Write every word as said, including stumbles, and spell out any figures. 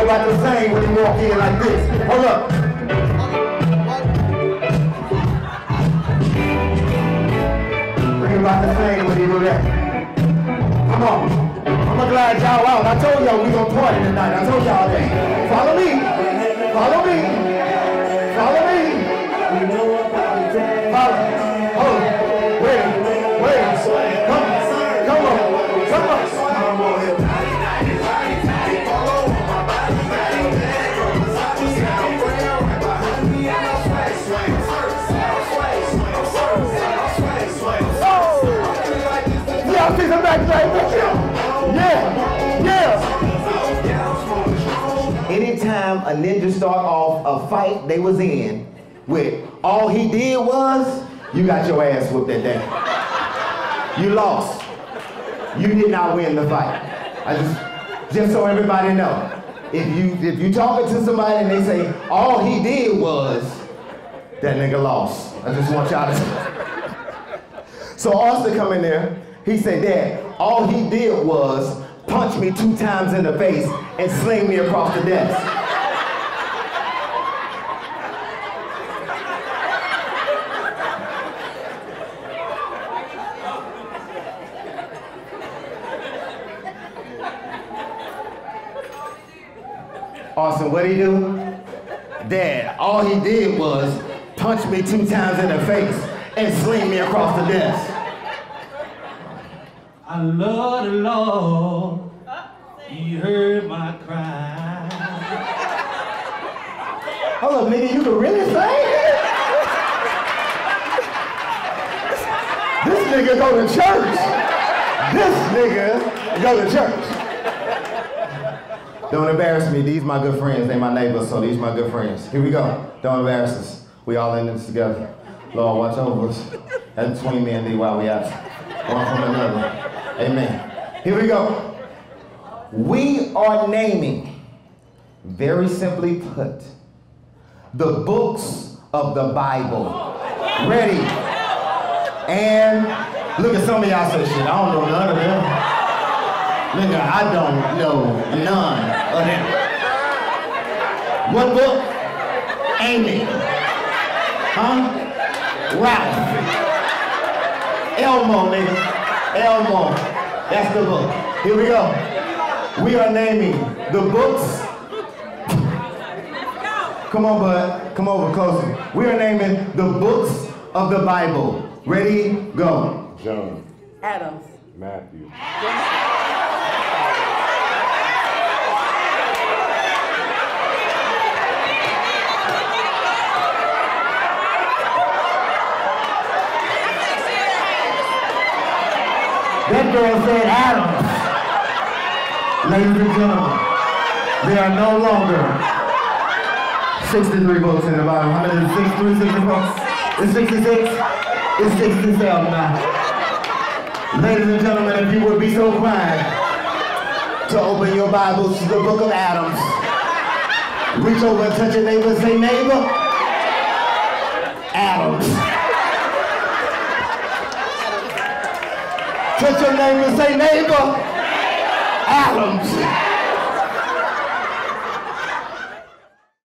about to sing when he walk in like this. Hold up. He about to sing when he do that. Come on. I'm glad y'all out. I told y'all we gonna party tonight. I told y'all that. Follow me. Follow me. Follow me. Follow. Hold on. Wait. Wait. Come on. Come on. Come on. Y'all see some backstage with you? Yeah. Yeah. Anytime a ninja start off a fight they was in with all he did was, you got your ass whooped that day. You lost. You did not win the fight. I just, just so everybody know. If you if you talking to somebody and they say all he did was, that nigga lost. I just want y'all to. So Austin come in there. He said, Dad, all he did was punch me two times in the face and sling me across the desk. Austin, what'd he do? Dad, all he did was punch me two times in the face and sling me across the desk. I love the Lord, He heard my cry. Hold up, nigga, you can really sing? This nigga go to church. This nigga go to church. Don't embarrass me, these my good friends, they my neighbors, so these my good friends. Here we go, don't embarrass us. We all in this together. Lord, watch over us. That's between me and thee while we out. One from another. Amen. Here we go. We are naming, very simply put, the books of the Bible. Ready? And look at some of y'all say shit. I don't know none of them. Nigga, I don't know none of them. What book? Amy. Huh? Ralph. Elmo, nigga. Elmo. That's the book. Here we go. We are naming the books. Come on, bud. Come over closer. We are naming the books of the Bible. Ready? Go. John. Adams. Matthew. That girl said Adams. Ladies and gentlemen, there are no longer sixty-three books in the Bible. How many is it? sixty-three, sixty-four? It's sixty-six? It's sixty-seven now. Ladies and gentlemen, if you would be so kind to open your Bibles to the book of Adams. Reach over and touch your neighbor and say, neighbor, Adams. Touch your neighbor and say, neighbor, Adams.